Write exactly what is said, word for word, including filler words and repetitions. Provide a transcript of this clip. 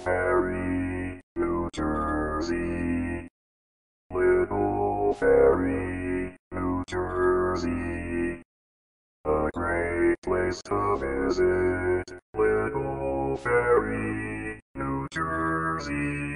Ferry, New Jersey. Little Ferry, New Jersey. A great place to visit. Little Ferry, New Jersey.